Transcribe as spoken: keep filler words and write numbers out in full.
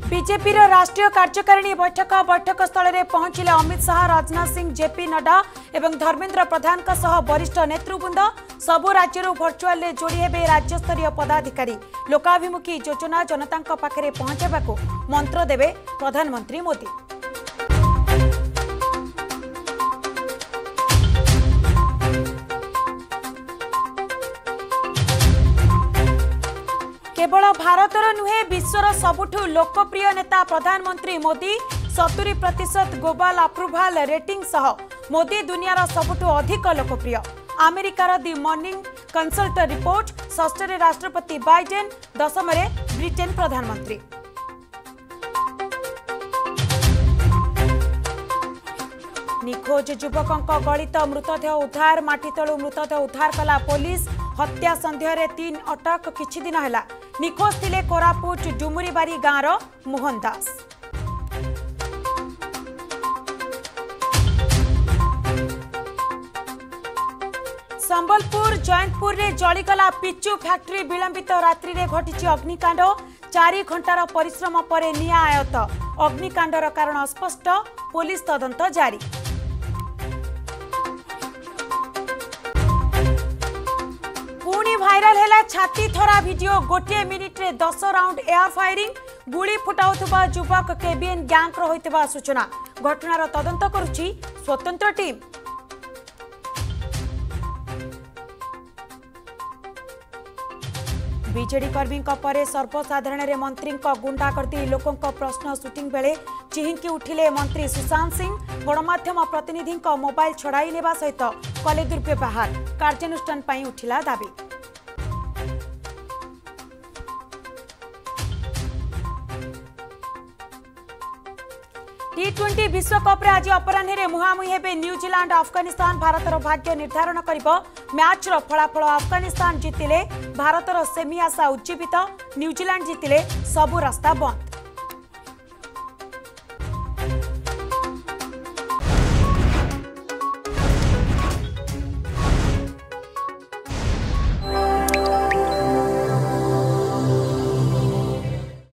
BJP राष्ट्रीय कार्यकारिणी बैठक बैठक स्थल में पहुंचले अमित शाह, राजनाथ सिंह, जेपी नड्डा एवं धर्मेंद्र प्रधान सह वरिष्ठ नेतृवृंद। सबु राज्य भर्चुआल जोड़ी हेबे राज्यस्तरीय पदाधिकारी। लोकाभिमुखी योजना जनता पाखे पहुंचाको मंत्र देवे प्रधानमंत्री मोदी। केवल भारतर नुहे विश्वर सबुठु लोकप्रिय नेता प्रधानमंत्री मोदी। सत्तरी प्रतिशत ग्लोबल अप्रुवाल रेटिंग सह मोदी दुनियार सबुठु अधिक लोकप्रिय। अमेरिकार दि मॉर्निंग कंसल्ट रिपोर्ट। षष्ठरे राष्ट्रपति बाइडेन, दशमरे ब्रिटेन प्रधानमंत्री। निखोज युवकों गलित मृतदेह उद्धार। माटी तलू मृतदेह उद्धार कला पुलिस। हत्या सन्देह तीन अटक। किछि दिन हैला निखोज थिले कोरापुट डुमुरीबारी गाँवर मोहन दास। संबलपुर जयंतपुर रे जलीगला पिचु फैक्ट्री। विलंबित रात्रि रे घटिछि अग्निकांड। चारि घंटार परिश्रम पर निया आयत। अग्निकांडर कारण अस्पष्ट। पुलिस तदंत जारी। पुणी भाइराल हैला छाती थरा वीडियो। गोटे मिनिट रे दस राउंड एयर फायरिंग। गुली फुटाउथबा युवक केबीएन गैंग रो होइतबा सूचना। घटनार तदंत करुछि स्वतंत्र टीम। बीजेडी कर्मी परे सर्वसाधारण रे मंत्री गुंडागर्दी। लोकों प्रश्न सुटिंग बेले चिहिंकी उठिले मंत्री सुशांत सिंह। गणमाध्यम प्रतिनिधि मोबाइल छड़ाई नेबा सहित कले दुर्व्यवहार। कार्यानुष्ठान पई उठिला दाबी। टी ट्वेंटी विश्वकप आज अपराह्न मुहांमुही हेबे न्यूजीलैंड अफगानिस्तान। भारतर भाग्य निर्धारण करिबो मैच रो फलाफल। अफगानिस्तान जितिले भारतर सेमी आशा उज्जीवित। न्यूजीलैंड जितिले सबु रास्ता बंद।